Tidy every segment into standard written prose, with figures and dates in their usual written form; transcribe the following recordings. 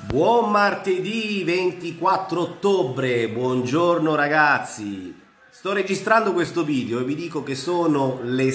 Buon martedì 24 ottobre, buongiorno ragazzi. Sto registrando questo video e vi dico che sono le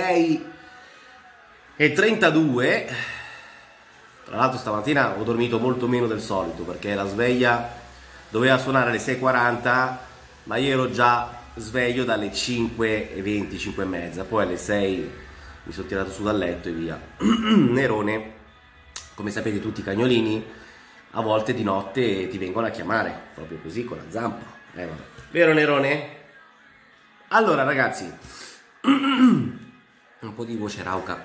6:32. Tra l'altro stamattina ho dormito molto meno del solito perché la sveglia doveva suonare alle 6:40, ma io ero già sveglio dalle 5:20, 5:30. Poi alle 6 mi sono tirato su dal letto e via. Nerone, come sapete tutti i cagnolini a volte di notte ti vengono a chiamare, proprio così con la zampa. Vabbè. Vero Nerone? Allora ragazzi, un po' di voce rauca.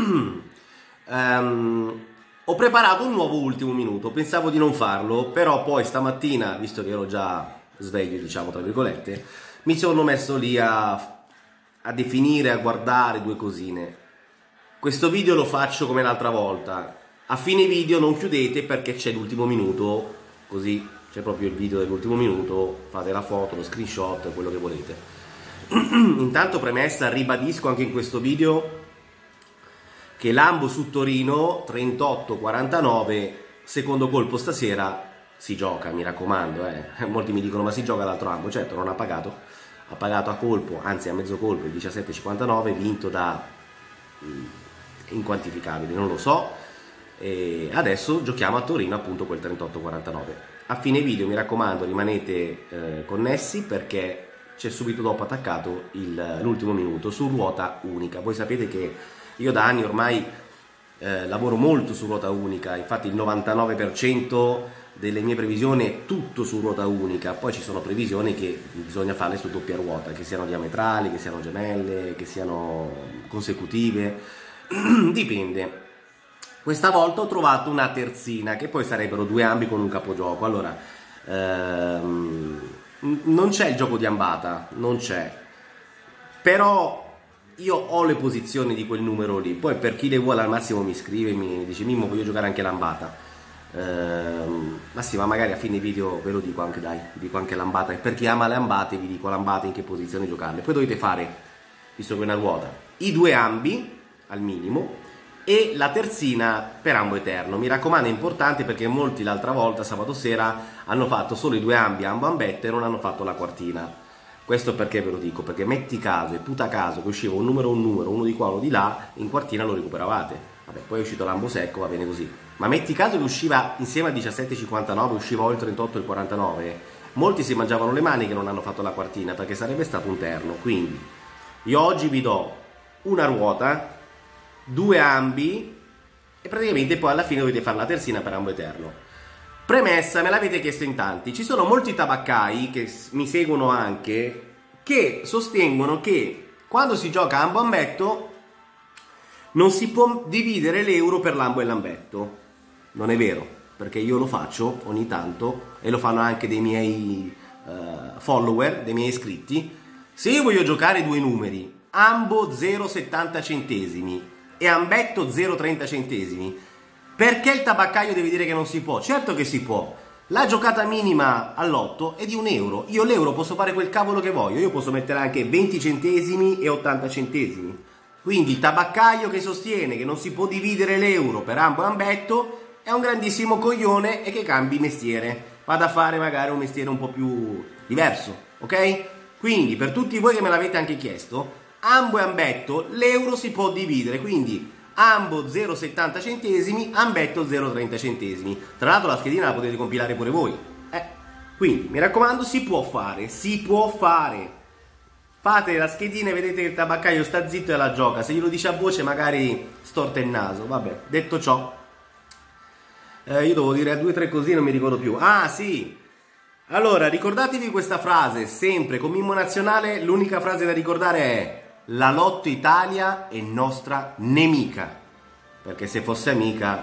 Ho preparato un nuovo ultimo minuto, pensavo di non farlo, però poi stamattina, visto che ero già sveglio, diciamo tra virgolette, mi sono messo lì a definire, a guardare due cosine. Questo video lo faccio come l'altra volta. A fine video non chiudete perché c'è l'ultimo minuto, così c'è proprio il video dell'ultimo minuto, fate la foto, lo screenshot, quello che volete. Intanto premessa, ribadisco anche in questo video che Lambo su Torino 38-49, secondo colpo stasera si gioca, mi raccomando, molti mi dicono ma si gioca l'altro Lambo, certo non ha pagato a colpo, anzi a mezzo colpo il 17-59, vinto da inquantificabile, non lo so. E adesso giochiamo a Torino appunto quel 38-49. A fine video mi raccomando rimanete connessi perché c'è subito dopo attaccato l'ultimo minuto su ruota unica. Voi sapete che io da anni ormai lavoro molto su ruota unica, infatti il 99% delle mie previsioni è tutto su ruota unica, poi ci sono previsioni che bisogna farle su doppia ruota, che siano diametrali, che siano gemelle, che siano consecutive, dipende. Questa volta ho trovato una terzina, che poi sarebbero due ambi con un capogioco. Allora, non c'è il gioco di ambata, non c'è. Però io ho le posizioni di quel numero lì. Poi per chi le vuole al massimo mi scrive, mi dice Mimmo voglio giocare anche l'ambata. Ma sì, ma magari a fine video ve lo dico anche, dai, vi dico anche l'ambata. E per chi ama le ambate vi dico l'ambata in che posizione giocarle. Poi dovete fare, visto che è una ruota, i due ambi al minimo e la terzina per ambo eterno. Mi raccomando, è importante perché molti l'altra volta, sabato sera, hanno fatto solo i due ambi ambo ambette e non hanno fatto la quartina. Questo perché ve lo dico? Perché metti caso e puta caso che usciva un numero, uno di qua, uno di là, in quartina lo recuperavate. Vabbè, poi è uscito l'ambo secco, va bene così. Ma metti caso che usciva insieme al 17,59, usciva o il 38 e il 49, molti si mangiavano le mani che non hanno fatto la quartina perché sarebbe stato un terno. Quindi io oggi vi do una ruota, due ambi e praticamente poi alla fine dovete fare la terzina per ambo eterno. Premessa, me l'avete chiesto in tanti, ci sono molti tabaccai che mi seguono anche che sostengono che quando si gioca ambo ambetto non si può dividere l'euro per lambo e lambetto. Non è vero, perché io lo faccio ogni tanto e lo fanno anche dei miei follower, dei miei iscritti. Se io voglio giocare due numeri, ambo 0,70 centesimi e ambetto 0,30 centesimi, perché il tabaccaio deve dire che non si può? Certo che si può. La giocata minima all'otto è di €1. Io l'euro posso fare quel cavolo che voglio, io posso mettere anche 20 centesimi e 80 centesimi. Quindi il tabaccaio che sostiene che non si può dividere l'euro per ambo e ambetto è un grandissimo coglione e che cambi mestiere, vada a fare magari un mestiere un po' più diverso, ok? Quindi per tutti voi che me l'avete anche chiesto, ambo e ambetto l'euro si può dividere, quindi ambo 0,70 centesimi, ambetto 0,30 centesimi. Tra l'altro la schedina la potete compilare pure voi. Quindi mi raccomando, si può fare, si può fare. Fate la schedina e vedete che il tabaccaio sta zitto e la gioca. Se glielo dice a voce magari storta il naso. Vabbè, detto ciò, io devo dire due o tre cosine, non mi ricordo più. Ah sì! Allora, ricordatevi questa frase, sempre con Mimmo Nazionale, l'unica frase da ricordare è: la Lotto Italia è nostra nemica, perché se fosse amica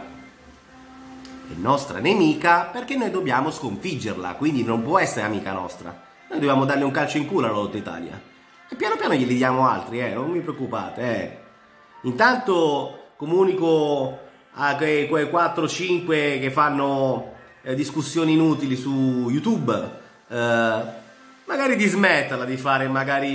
è nostra nemica perché noi dobbiamo sconfiggerla, quindi non può essere amica nostra. Noi dobbiamo darle un calcio in culo alla Lotto Italia e piano piano glieli diamo altri, non vi preoccupate. Intanto comunico a quei 4-5 che fanno discussioni inutili su YouTube, magari di smetterla di fare magari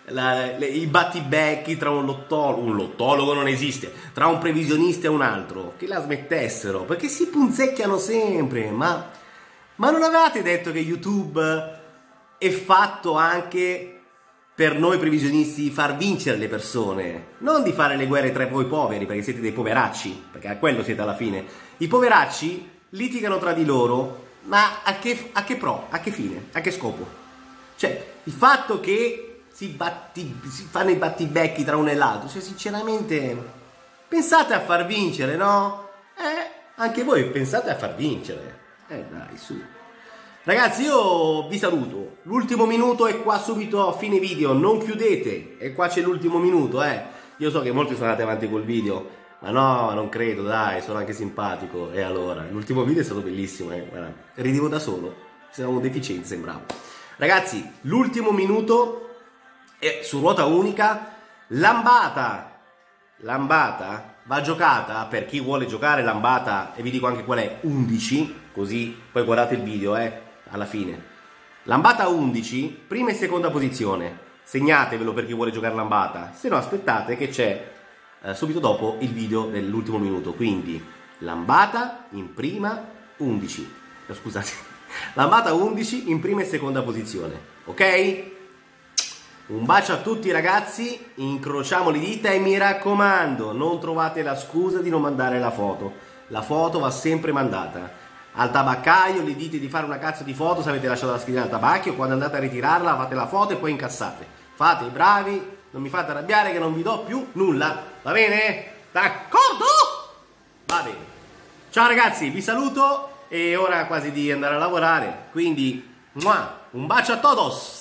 i battibecchi tra un lottologo non esiste, tra un previsionista e un altro, che la smettessero, perché si punzecchiano sempre. Ma non avevate detto che YouTube è fatto anche per noi previsionisti di far vincere le persone, non di fare le guerre tra voi poveri, perché siete dei poveracci, perché a quello siete alla fine. I poveracci litigano tra di loro, ma a che fine? A che scopo? Cioè, il fatto che si fanno i battibecchi tra uno e l'altro, cioè sinceramente pensate a far vincere, no? Anche voi pensate a far vincere. Dai, su. Ragazzi, io vi saluto. L'ultimo minuto è qua subito a fine video, non chiudete. E qua c'è l'ultimo minuto, Io so che molti sono andati avanti col video, ma no, non credo, dai, sono anche simpatico. E allora, l'ultimo video è stato bellissimo, Guarda, ridevo da solo, sembravo un deficiente, sembravo. Ragazzi, l'ultimo minuto è su ruota unica. Lambata va giocata, per chi vuole giocare Lambata, e vi dico anche qual è, 11, così poi guardate il video, alla fine. Lambata 11, prima e seconda posizione. Segnatevelo per chi vuole giocare Lambata, se no aspettate che c'è subito dopo il video dell'ultimo minuto. Quindi Lambata in prima 11, scusate, Lambata 11 in prima e seconda posizione, ok? Un bacio a tutti ragazzi, incrociamo le dita e mi raccomando, non trovate la scusa di non mandare la foto va sempre mandata. Al tabaccaio gli dite di fare una cazzo di foto se avete lasciato la schedina al tabacchio, quando andate a ritirarla fate la foto e poi incassate. Fate i bravi, non mi fate arrabbiare che non vi do più nulla, va bene? D'accordo? Va bene. Ciao ragazzi, vi saluto, è ora quasi di andare a lavorare, quindi un bacio a todos!